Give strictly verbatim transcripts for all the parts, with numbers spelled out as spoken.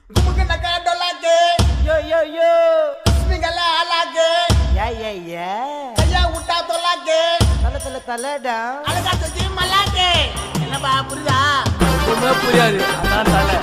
Gumukin na kaya dolage. Yo yo yo. Swingala alage. Yeah yeah yeah. Kaya uta dolage. Tala tala tala down. Alaga tuji malage. Kenapa புரியுதா? ஒண்ணுமே புரியாது. அதான் தலை.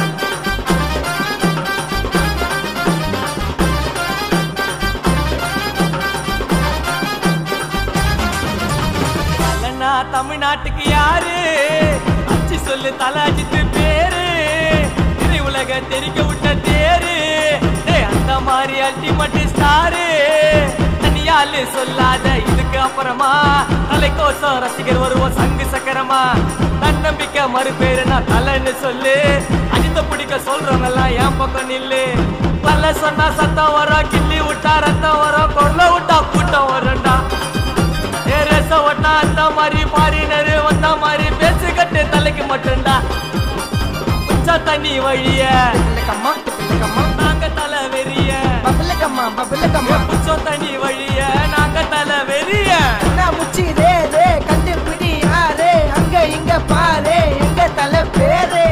தலைனா தமிழ்நாட்டுக்கு யாரு? அச்சி சொல்லு தலை அஜித்து பேரு. திரை உலக தெரிக்க விட்ட தேரு. அந்த மாதிரி அல்டிமேட் ஸ்டாரு. தனியாலு சொல்லாத இதுக்கு அப்புறமா தலைக்கோசம் ரசிகர் வருவோம் சங்கு சக்கரமா. தன்னம்பிக்கை மறுபேரு நான் தலைன்னு சொல்லு. அஜித்த பிடிக்க சொல்றவங்க எல்லாம் என் பக்கம் நில்லு. பல்ல சொன்னா சத்தம் வரும், கிள்ளி விட்டா ரத்தம் வரும், கொள்ள விட்டா கூட்டம் வரும்டா. ரேச ஒட்டா அந்த மாதிரி பாரினரு வந்த மாதிரி பேசு கட்டு தலைக்கு மட்டும்டா. உச்சா தண்ணி வழிய கம்மா கம்மா. நாங்க தலை வெறிய. பபல கம்மா பபல கம்மா. உச்சா தண்ணி வழிய நாங்க தலை வெறிய. நான் முச்சி ரே ரே கண்டு பிடி யாரே அங்க இங்க பாரு எங்க தலை பேரு.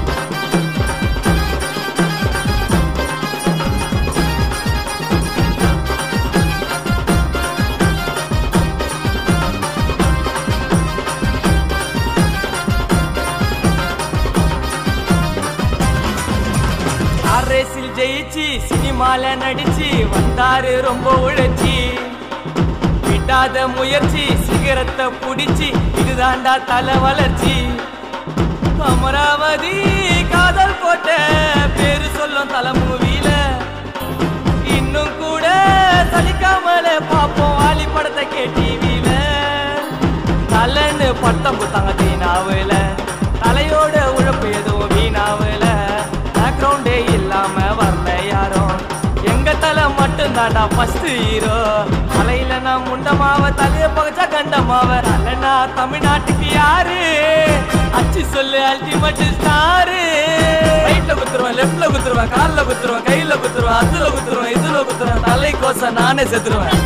ரேசில் ஜெயிச்சு சினிமால நடிச்சு வந்தாரு ரொம்ப உழைச்சி. விடாத முயற்சி சிகரத்தை புடிச்சு இதுதாண்டா தலை வளர்ச்சி. அமராவதி காதல் கோட்டை பேரு சொல்லும் தலை மூவில. இன்னும் கூட சலிக்காமல பாப்போம் ஆலி படத்தை கேட்டிவில. தலைன்னு பட்டம் புத்தாங்க தீனாவுல. தலையோட உழைப்பு எதுவும் வீணாவுல. பேக்ரவுண்டே இல்லாம வரல யாரும். எங்க தலை மட்டும் தாண்டா ஃபர்ஸ்ட் ஹீரோ. தலையில நான் முண்டமாவ தலைய பகச்சா கண்டமாவ. தலைனா தமிழ்நாட்டுக்கு யாரு? அச்சு சொல்லு அல்டிமேட் ஸ்டாரு. ரைட்ல குத்துருவேன், லெஃப்ட்ல குத்துருவேன், கால்ல குத்துருவேன், கையில குத்துருவேன், அதுல குத்துருவேன், இதுல குத்துருவேன். தலை கோச நானே செத்துருவேன்.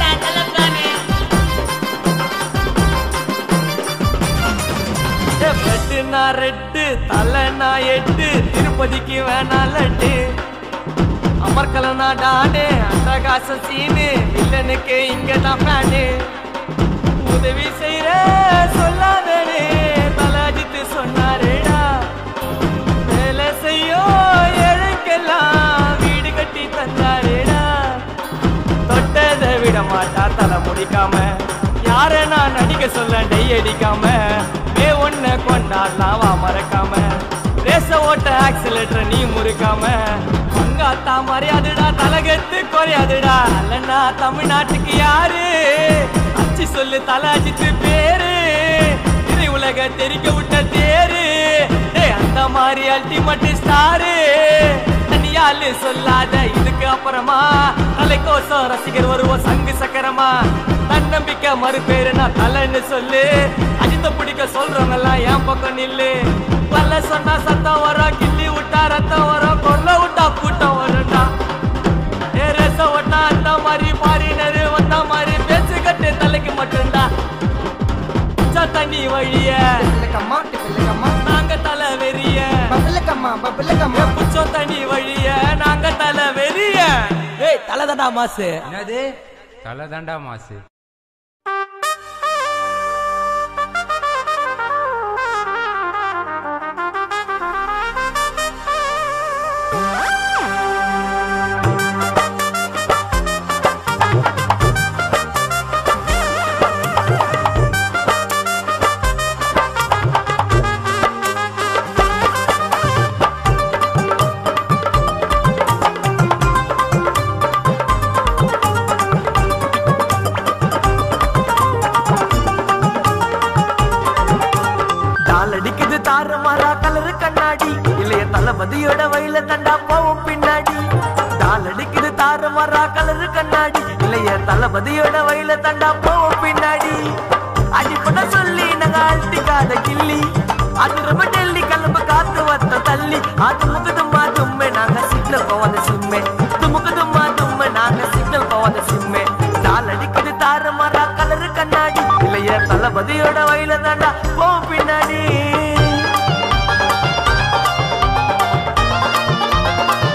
பெட்டுனா ரெட்டு தலைனா எட்டு. திருப்பதிக்கு வேணா லட்டு. அமர்கலனா டானு அட்டகாச சீனு. வில்லனுக்கு இங்கதான் ஃபேனு. உதவி செய்யற சொல்லாதே தலை அஜித்து சொன்னாருடா. வேலை செய்யும் ஏழைக்கெல்லாம் வீடு கட்டி தந்தாருடா. தொட்டதை விட மாட்டா தலை முடிக்காம. யார நான் நடிக்க சொல்ல டை அடிக்காம. மே ஒன்ன கொண்டாடலாம் வா மறக்காம. ரேச ஓட்ட ஆக்சிலேட்டர் நீ முறுக்காம. அங்காத்தா மரியாதுடா தலகத்து குறையாதுடா. அல்லனா தமிழ்நாட்டுக்கு யாரு? அச்சி சொல்லு தலை அஜித்து பேரு. திரை உலக தெரிக்க விட்ட தேரு. அந்த மாதிரி அல்டிமேட் ஸ்டாரு. தனியாலு சொல்லாத இதுக்கு அப்புறமா தலைக்கோசம் ரசிகர் வருவோம் சங்கு சக்கரமா. தன்னம்பிக்கை மறுபேரு நான் தலைன்னு சொல்லு. அஜித்த பிடிக்க சொல்றவங்க எல்லாம் என் பக்கம் நில்லு. பல்ல சொன்னா சத்தம் வரும், கிள்ளி விட்டா ரத்தம் வரும், கொள்ள விட்டா கூட்டம் வரும்டா. ரேச ஒட்டா அந்த மாதிரி பாரினரு வந்த மாதிரி பேசு கட்டு தலைக்கு மட்டும்டா. உச்சா தண்ணி வழிய கம்மா கம்மா. நாங்க தலை வெறிய. பபல கம்மா பபல கம்மா. புச்சோ தண்ணி வழிய நாங்க தலை வெறிய. ஏய் தலை தாண்டா மாசு. என்னது தலை தாண்டா மாசு? தளபதியோட வயல தண்டா போவோம் பின்னாடி. டால் அடிக்குது தாறு மாறா கலரு கண்ணாடி. இல்லைய தளபதியோட வயல தண்டா போவோம் பின்னாடி. அடிப்பட சொல்லி நாங்க அழ்த்திக்காத கிள்ளி. அது ரொம்ப டெல்லி கிளம்பு காத்து வத்த தள்ளி. அது முகுதுமா தும்மே நாங்க சிக்னல் போவாத சிம்மே. துமுகுதுமா தும்மே நாங்க சிக்னல் போவாத சிம்மே. டால் அடிக்குது தாறு மாறா கலரு கண்ணாடி. இல்லைய தளபதியோட வயல தண்டா போவோம் பின்னாடி.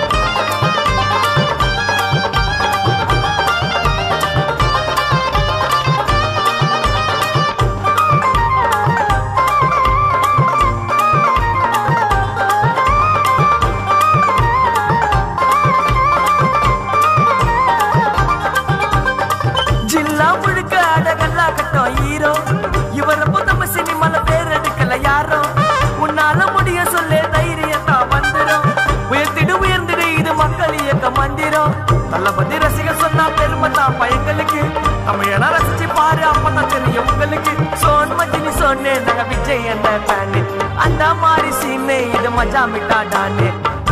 விஜய் என்ன ஃபேனு அந்த மாதிரி சீனு இது மஜா மிட்டாடான்னு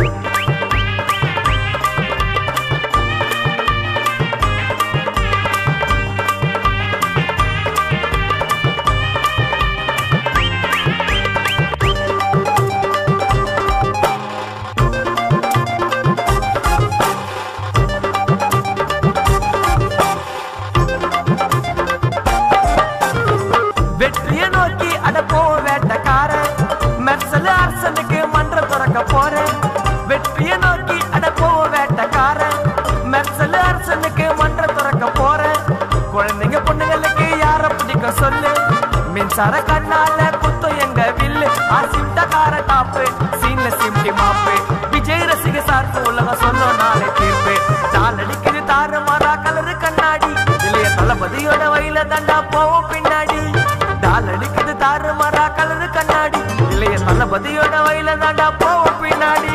வெற்றியை நோக்கி அட போ வேட்டக்காரன் மெர்சல் அரசனுக்கு மன்ற துறக்க போறேன் வெற்றியை நோக்கி அட போ வேட்டக்காரன் மெர்சல் அரசனுக்கு மன்ற துறக்க போறேன் குழந்தைங்க பொண்ணுங்களுக்கு யார பிடிக்க சொல்லு மின்சார கண்ணால குத்தம் எங்க வில்லு ஆசிப்டக்கார டாப்பு சீன்ல சிம்டி மாப்பு விஜய் ரசிக சார்பு உலகம் சொல்லும் நாளை தீர்ப்பு நான் அடிக்குது தாறு மாறா கலரு கண்ணாடி இளைய தளபதியோட வயல தண்டா போவோம் பின்னாடி டால் அடிக்குது தாறு மாறா கலரு கண்ணாடி இளைய தளபதியோட வயல தாண்டா போவோம் பின்னாடி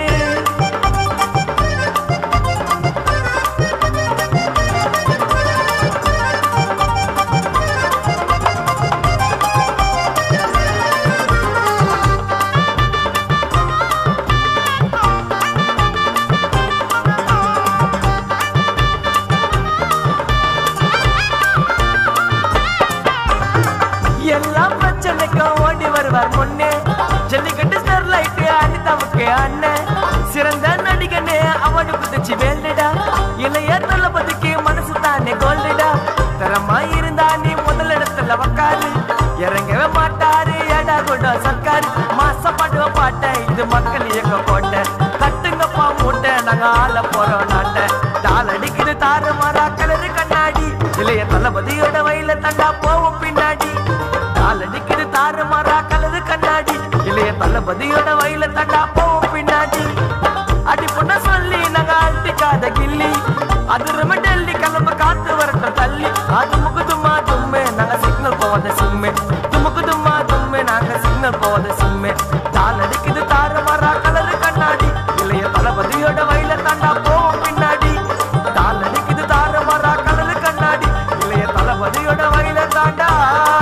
எல்லாம் பிரச்சனைக்கு ஓடி வருவார் முன்னே ஜல்லிக்கட்டு ஸ்டெர்லைட் அனிதாவுக்கு அண்ணன் சிறந்த நடிகனே அவனு குதிச்சு வேல்டா இளைய தளபதிக்கு மனசு தானே கோல்டுடா தரமா இருந்தா நீ முதல் இடத்துல உக்காரு இறங்கவே மாட்டாரு எடா கூட சர்க்காரு மாசப்படுவ பாட்ட இது மக்கள் இயக்க போட்ட கட்டுங்கப்பா மூட்டை நாங்க ஆள போறோம் நாட்ட டால் அடிக்குது தாறு மாறா கலரு கண்ணாடி இளைய தளபதியோட வயல தண்டா போவோம் பின்னாடி டால் அடிக்குது தாறு மாறா கலரு கண்ணாடி இளைய தளபதியோட வயல தண்டா போவோம் பின்னாடி அடி பொண்ண சொல்லி நாங்க அடிக்காத கில்லி அதுரும டெல்லி கிளம்ப காத்து வரட்டும் தள்ளி அது முகுதுமா தும்மே நாங்க சிக்னல் போவாத சிம்மே துமுக்கு தும்மா தும்மே நாங்க சிக்னல் போவாத சிம்மே டால் அடிக்குது தாறு மாறா கலரு கண்ணாடி இளைய தளபதியோட வயல தண்டா போவோம் பின்னாடி டால் அடிக்குது தாறு மாறா கலரு கண்ணாடி இளைய தளபதியோட வயல தாண்டா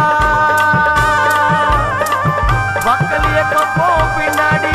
மக்கள் இயக்க போவோம் பின்னாடி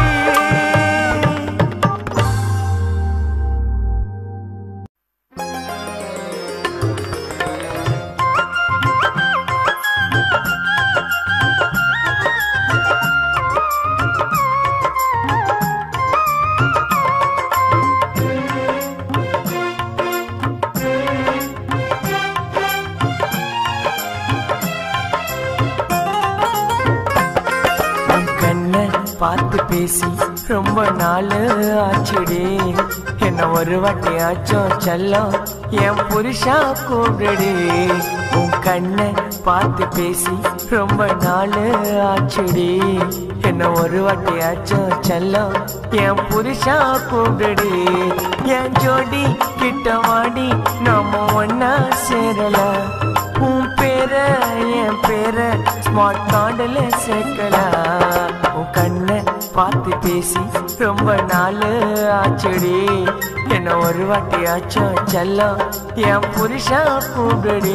பார்த்து பேசி ரொம்ப நாள் ஆச்சுடி என்ன ஒரு வாட்டி ஆச்சோம் செல்லம் என் புருஷா கூப்பிடுடி உன் கண்ணை பார்த்து பேசி ரொம்ப நாள் ஆச்சுடி என்ன ஒரு வாட்டி ஆச்சோம் செல்லம் என் புருஷா கூப்பிடுடி என் ஜோடி கிட்ட வாடி நாம ஒன்னா சேரலாம் உன் பேர என் பேர ஸ்மார்ட் கார்டுல சேர்க்கலாம் உன் கண்ணை பார்த்து பேசி ரொம்ப நாள் ஆச்சுடி என்ன ஒரு வாட்டி ஆச்சோம் செல்லம் என் புருஷா கூப்பிடுடி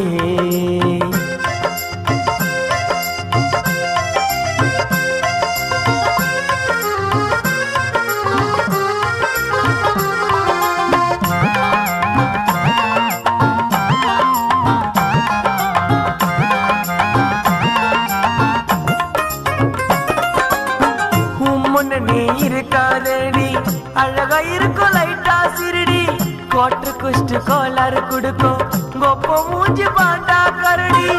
இருக்காதடி அழகா இருக்கும் லைட்டா சிறுடி கோட்டு குஷ்டு கோளாறு குடுக்கும் கொப்ப மூஞ்சி பாண்டா கரடி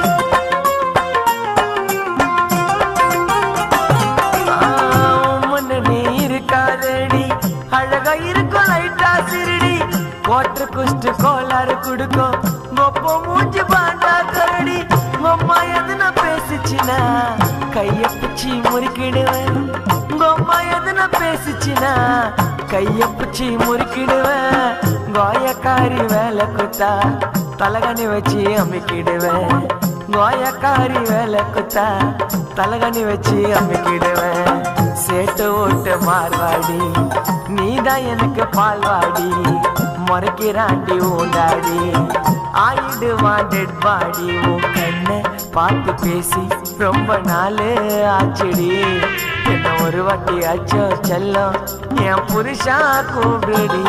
முன்னே இருக்காதடி அழகா இருக்கும் லைட்டா சிறுடி கோட்டு குஷ்டு கோளாறு குடுக்கும் கொப்ப மூஞ்சி பாண்டா கரடி அம்மா எதுனா பேசிச்சுனா கைய பிச்சி முறுக்கிடுவேன் அம்மா எதுனா பேசிச்சுனா கைய பிச்சி முறுக்கிடுவேன் கோயக்காரி வேலை குத்தா தலகணி வச்சு அமுக்கிடுவேன் கோயக்காரி வேலை குத்தா தலகணி வச்சு அமுக்கிடுவேன் சேட்டு ஓட்டு மார்வாடி நீதான் எனக்கு பால்வாடி முறைக்கிறாண்டி ஊண்டாடி ஆயிடுவான் டெட் பாடி உன் கண்ணை பார்த்து பேசி ரொம்ப நாள் ஆச்சுடி என்ன ஒரு வாட்டி ஆச்சோ செல்லம் என் புருஷா கூப்பிடுடி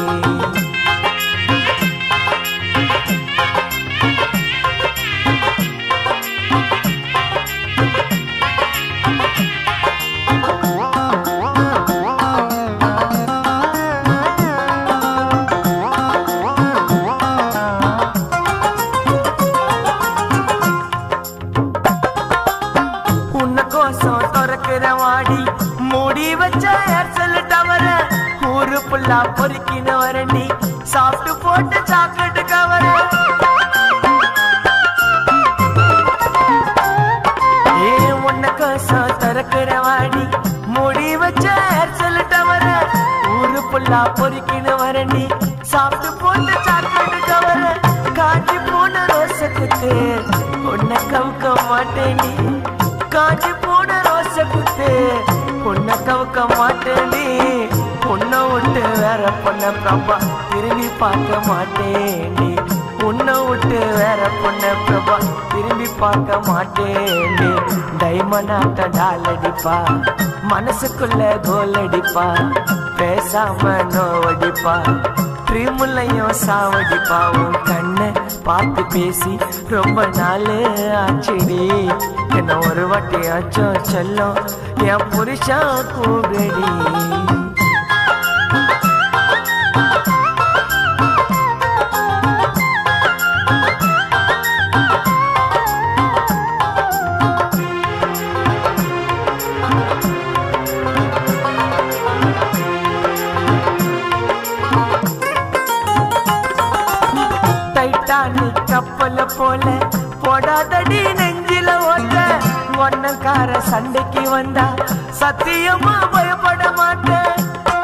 பொறுக்கின வரண்டி சாப்பிட்டு போட்டு சாக்லேட் கவர ஏ உன்ன கோசம் திறக்கிற வாடி மூடி வச்ச சொல்லிட்ட வர ஊரு புல்லா பொறுக்கின வரண்டி சாப்பிட்டு போட்டு சாக்லேட் கவர காஞ்சி போன ரோசத்துக்கு உன்னை கவுக்க மாட்டேன்டி காஞ்சி போன ரோசத்துக்கு உன்னை கவுக்க மாட்டேன்டி உன்னை விட்டு வேற பொண்ண பிரபா திரும்பி பார்க்க மாட்டேன்டி உன்னை விட்டு வேற பொண்ண பிரபா திரும்பி பார்க்க மாட்டேன்டி டைமண்ட் ஆட்ட டால் அடிப்பா மனசுக்குள்ள கோல் அடிப்பா பேசாம நோவடிப்பா ட்ரீமுலையும் சாவடிப்பா உன் கண்ணை பார்த்து பேசி ரொம்ப நாள் ஆச்சுடி என்ன ஒரு வாட்டி ஆச்சோ செல்லம் என் புருஷா கூடடி கப்பல போல போடாதடி நெஞ்சில ஓட்ட ஒன்னக்கார சண்டைக்கு வந்தா சத்தியமா பயப்பட மாட்டேன்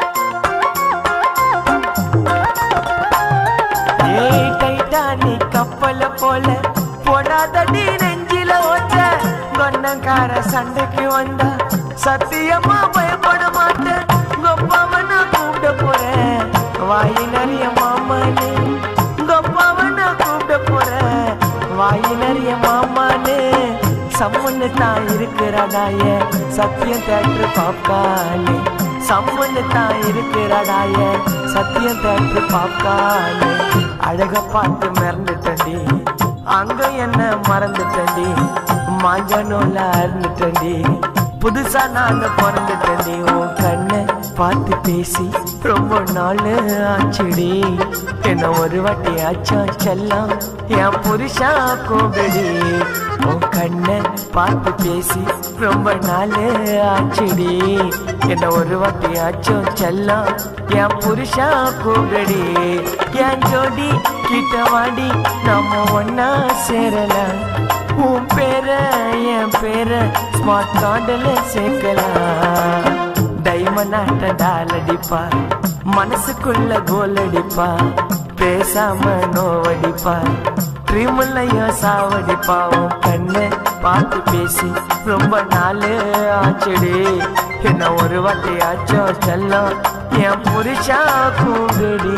ஏய் டைட்டானிக் கப்பல போல போடாதடி நெஞ்சில ஓட்ட ஒன்னக்கார சண்டைக்கு வந்தா சத்தியமா பயப்பட மாட்டேன் கொப்பாவன கூப்பிட போறேன் வாய் நிறைய மாமனே கொப்பாவன கூப்பிட போறேன் வாய் நிறைய மாமானே சம்மன்னு தான் இருக்கிறாடாய சத்தியம் தேட்டரு பாப்கானே சம்மன்னு தான் இருக்கிறாடாய சத்தியம் தேட்டரு பாப்கானே அழக பார்த்து மறந்துட்டண்டி அங்க என்ன மறந்துட்டண்டி மாஞ்சனோல அறந்துட்டண்டி புதுசா நான் பிறந்துட்டண்டி உன் கண்ணை பார்த்து பேசி ரொம்ப நாள் ஆச்சுடி என்ன ஒரு வாட்டி ஆச்சா செல்லம் என் புருஷா கூடடி உன் கண்ணை பார்த்து பேசி ரொம்ப நாள் ஆச்சுடி என்ன ஒரு வாட்டி ஆச்சோ செல்லம் என் புருஷா கூடடி என் ஜோடி கிட்ட வாடி நம்ம ஒன்னா சேரலாம் உன் பேர என் பேர ஸ்மார்ட் கார்டில் சேர்க்கலாம் டைமண்ட் ஆட்ட டால் அடிப்பா மனசுக்குள்ள கோல் அடிப்பா பேசாம நோவடிப்பா ட்ரீமுலையும் சாவடிப்பா உன் கண்ணை பார்த்து பேசி ரொம்ப நாள் ஆச்சுடி என்ன ஒரு வாட்டி ஆச்சோ செல்லம் என் புருஷா கூடடி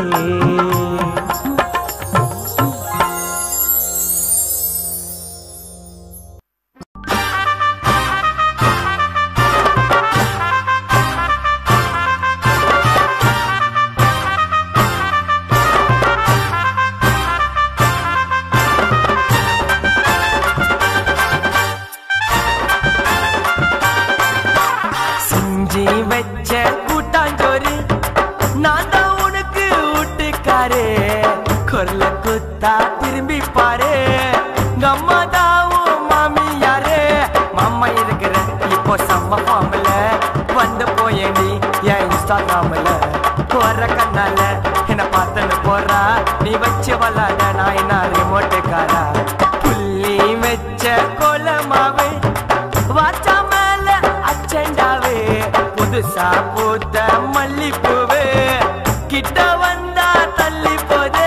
திரும்பி பாரு கம்மாதாவும் மாமி யாரு மாமா இருக்கிற இப்போ செம்ம ஃபார்ம்ல வந்து போயடி என் இன்ஸ்டாகிராம்ல போற கண்ணால என்ன பார்த்தன்னு போறா நீ வச்சு வளாட நான் என்ன ரிமோட்டுக்காரா புள்ளி வச்ச கோலமாவே வாச்சா மேல அச்சண்டாவே புதுசா பூத்த மல்லிப்பூவே கிட்ட வந்தா தள்ளி போதே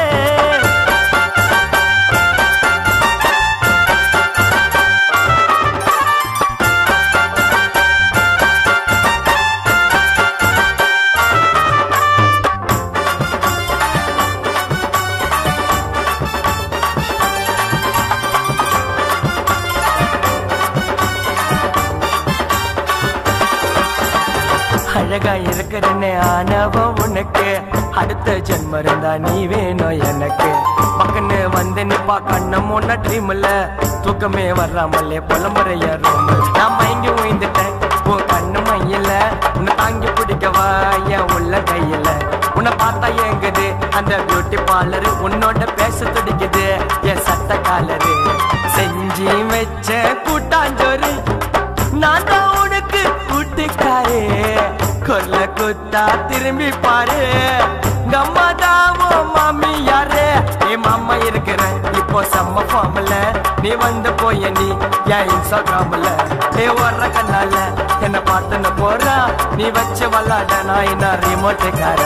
அழகா இருக்கிறன்னு ஆனவன் உனக்கு அடுத்த ஜென்மம் இருந்தா நீ வேணும் எனக்கு பக்கன்னு வந்து நிப்பா கண்ண முன்ன ட்ரீம்ல தூக்கமே வர்றாமல்லே புலம்புறைய ரூம் நான் மயங்கி உயிந்துட்டேன் உன் கண்ணு மையில உன்னை தாங்கி பிடிக்கவா என் உள்ள கையில உன்னை பார்த்தா ஏங்குது அந்த பியூட்டி பார்லரு உன்னோட பேச துடிக்குது என் சட்ட காலரு செஞ்சு வச்ச கூட்டாஞ்சோறு நான் தான் உனக்கு கூட்டுக்காரு கொல்ல குத்தா திரும்பி பாரு கம்மா தாவோ மாமி யாரு என் மாமா இருக்கிற இப்போ செம்ம ஃபார்ம்ல நீ வந்து போய நீ என் இன்ஸ்டாகிராம்ல ஏ வர்ற கண்ணால என்ன பார்த்துன்னு போறா நீ வச்சு விளாட நான் என்ன ரிமோட்டுக்கார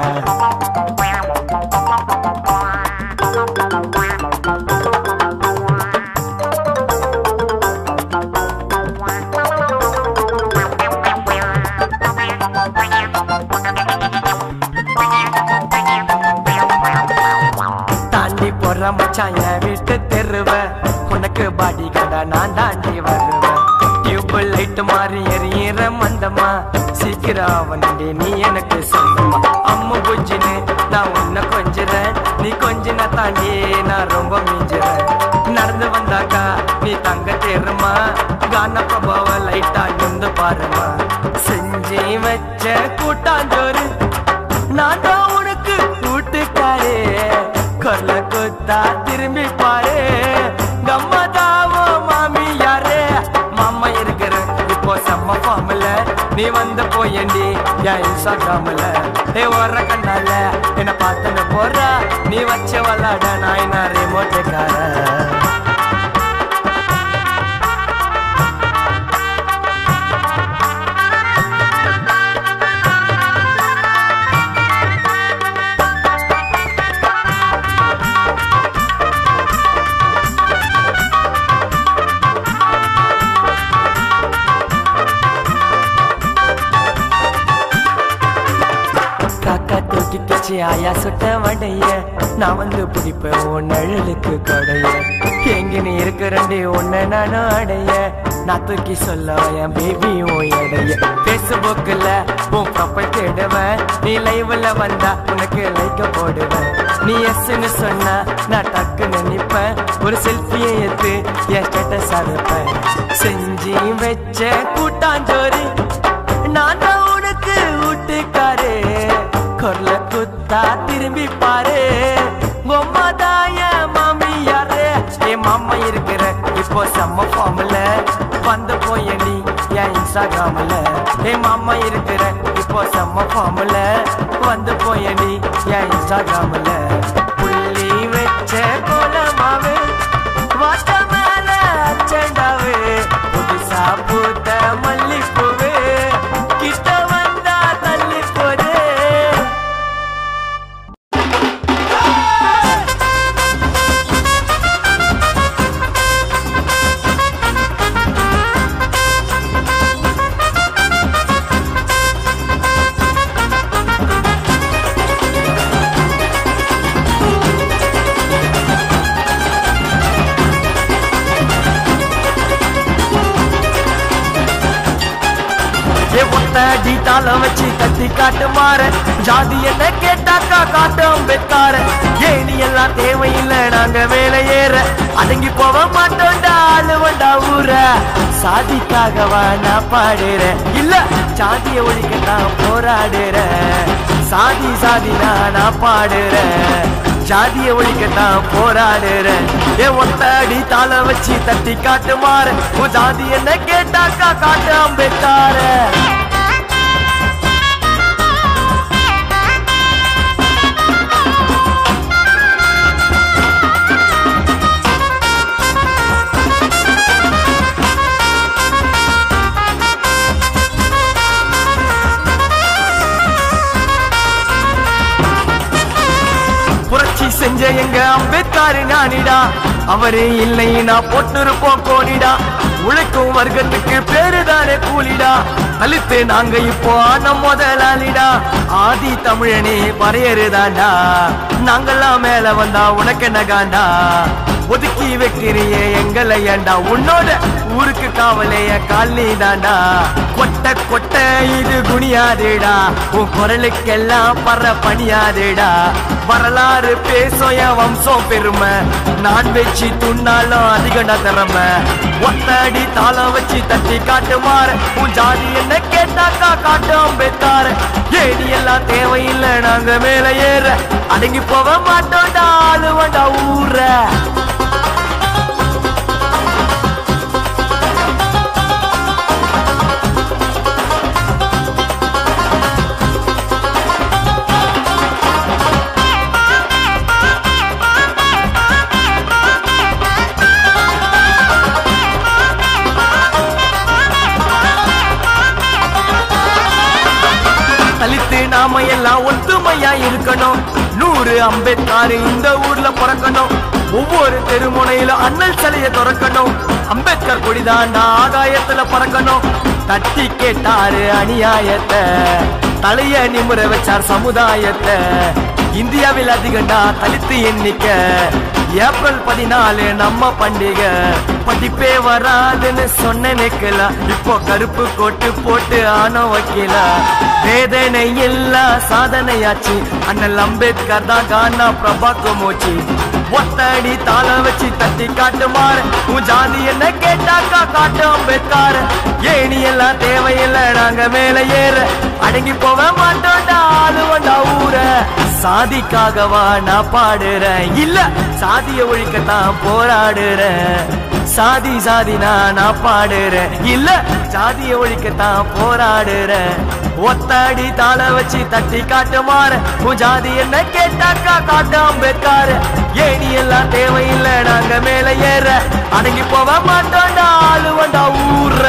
மச்சான் என் வீட்டு தெருவ உனக்கு பாடி கடை நான் தாண்டி வருவேன் டியூப் லைட் மாறி எறிகிற மந்தமா சீக்கிரம் அவனே நீ எனக்கு சொந்தமா அம்மு புஜின்னு நான் உன்னை கொஞ்சுறேன் நீ கொஞ்சின தாண்டி நான் ரொம்ப மிஞ்சுறேன் நடந்து வந்தாக்கா நீ தங்க தேருமா கான பிரபாவ லைட்டா நின்று பாருமா செஞ்சு வச்ச கூட்டாஞ்சோறு நான் தான் உனக்கு கூட்டுக்காரே கொல்ல குத்தா திரும்பி பாரு கம்மா தாவோ மாமி யாரு மாமா இருக்கிற இப்போ செம்ம ஃபார்ம்ல நீ வந்து போயண்டி என் இன்ஸ்டாகிராம்ல ஏ வர்ற கண்ணால என்ன பார்த்துன்னு போறா நீ வச்ச விளாட நான் என்ன ரிமோட்டுக்கார ஆயா சுட்ட வடைய நான் வந்து பிடிப்பேன் உன் நிழலுக்கு கொடைய எங்க நீ இருக்கிறண்டி உன்னை நானும் அடைய நான் தூக்கி சொல்ல என் பேபி உன் எடைய பேஸ்புக்ல உன் ப்ரொஃபைல் தேடுவேன் நீ லைவ்ல வந்தா உனக்கு லைக்க போடுவேன் நீ எஸ்ன்னு சொன்னா நான் டக்குன்னு நிப்பேன் ஒரு செல்ஃபியை எடுத்து என் ஸ்டேட்டஸ் அனுப்பேன் செஞ்சு வச்ச கூட்டாஞ்சோறு நான் தான் உனக்கு வீட்டுக்காரு கொல்ல குத்தா திரும்பி பாரு பொம்மாதாய மாமி யாரு என் மாமா இருக்கிற இப்போ செம்ம ஃபார்ம்ல வந்து போய நீ என் இன்ஸ்டாகிராம்ல என் மாமா இருக்கிற இப்போ செம்ம ஃபார்ம்ல வந்து போய நீ என் இன்ஸ்டாகிராம்ல புள்ளி வச்ச கோலமாவு வாட்ட மேல அச்சண்டாவு புதுசா பூத்த மல்லிப்பூவு கிட்ட வந்தா தள்ளி போது தாள வச்சு தட்டி காட்டு மாற ஜாதி என்ன கேட்டாக்கா காட்டும் பெத்தார ஏனி எல்லாம் தேவையில்லை நாங்க வேலை ஏற அடங்கி போக மாட்டோண்டா ஆளுவண்டா ஊர சாதிக்காகவா நான் பாடுறேன் இல்ல ஜாதிய ஒழிக்கத்தான் போராடுறேன் சாதி சாதி நான் பாடுறேன் ஜாதிய ஒழிக்கத்தான் போராடுறேன் என் ஒத்தடி தாள வச்சு தட்டி காட்டு மாற உன் ஜாதி என்ன கேட்டாக்கா காட்டும் பெத்தார செஞ்ச எங்க அம்பேத்கர் ஞானிடா அவரே இல்லை நான் போட்டிருப்போம் கோடிடா உழைக்கும் வர்க்கத்துக்கு பேருதானே கூலிடா அழுத்து நாங்க இப்போ நம் முதலாளிடா ஆதி தமிழனே பறையறுதாண்டா நாங்கெல்லாம் மேல வந்தா உனக்கு என்ன காண்டா ஒதுக்கி வைக்கிறியே எங்களை ஏண்டா உன்னோட ஊருக்கு காவலைய காலனி தாண்டா கொட்ட கொட்ட இது குனியாதேடா உன் குரலுக்கெல்லாம் பற பணியாதேடா வரலாறு பேசும் என் வம்சம் பெருமை நான் வச்சு துண்ணாலும் அதிகண்டா திறமை ஒத்தடி தாளம் வச்சு தட்டி காட்டுமாறு உன் ஜாதி என்ன கேட்டாக்கா காட்டு அம்பேத்கார் ஏடி எல்லாம் தேவையில்லை நாங்க மேல ஏற அடங்கி போக மாட்டோம்டா ஆளுவண்டா ஊர தலித்து நாம எல்லாம் ஒத்துமையா இருக்கணும் நூறு அம்பேத்கர் இந்த ஊர்ல பிறக்கணும் ஒவ்வொரு தெருமுனையில அண்ணல் சிலைய திறக்கணும் அம்பேத்கர் கொடிதாண்டா ஆகாயத்துல பறக்கணும் தட்டி கேட்டாரு அநியாயத்தை தலைய நிமுற வச்சார் சமுதாயத்தை இந்தியாவில் அதிகண்டா தலித்து எண்ணிக்கை ஏப்ரல் பதினாலு நம்ம பண்டிகை படிப்பே வராதுன்னு சொன்ன நிக்கல இப்போ கருப்பு கோட்டு போட்டு ஆனோ வைக்கல வேதனை இல்லா சாதனையாச்சு அண்ணல் அம்பேத்கர் தான் கானா பிரபாக்கு மூச்சு ஒத்தடி தாளம் வச்சு தட்டி காட்டுமாறு உன் ஜாதி என்ன கேட்டாக்கா காட்டு அம்பேத்கர் ஏணி எல்லாம் தேவையில்லை நாங்க மேல ஏற அடங்கி போக மாட்டோம்டா ஆளுவண்டா ஊர சாதிக்காகவா நான் பாடுறேன் இல்ல சாதிய ஒழிக்கத்தான் போராடுறேன் சாதி சாதி நான் பாடுறேன் இல்ல சாதிய ஒழிக்கத்தான் போராடுறேன் ஒத்தடி தாள வச்சு தட்டி காட்டுமாறு உன் ஜாதி என்ன கேட்டாக்கா காட்டு அம்பேத்கர் ஏணி எல்லாம் தேவையில்லை நாங்க மேல ஏற அடங்கி போக மாட்டோம்டா ஆளுவண்டா ஊர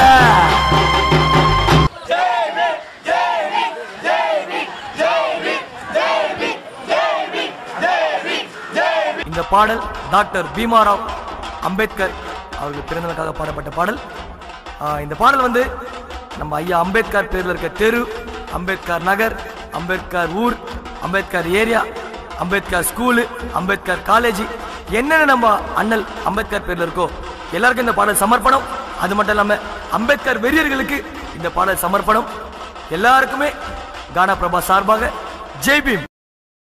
இந்த பாடல் டாக்டர் பீமாராவ் அம்பேத்கர் அவர்கள் பிறந்ததற்காக பாடப்பட்ட பாடல். இந்த பாடல் வந்து நம்ம ஐயா அம்பேத்கர் பேரில் இருக்க தெரு, அம்பேத்கர் நகர், அம்பேத்கர் ஊர், Ambedkar area, Ambedkar school, Ambedkar college, என்னென்ன நம்ம அண்ணல் அம்பேத்கர் பேரில் இருக்கோ எல்லாருக்கும் இந்த பாடல் சமர்ப்பணம். அது மட்டும் இல்லாமல் அம்பேத்கர் வெறியர்களுக்கு இந்த பாடல் சமர்ப்பணம். எல்லாருக்குமே கானா பிரபா சார்பாக ஜெய் பீம்.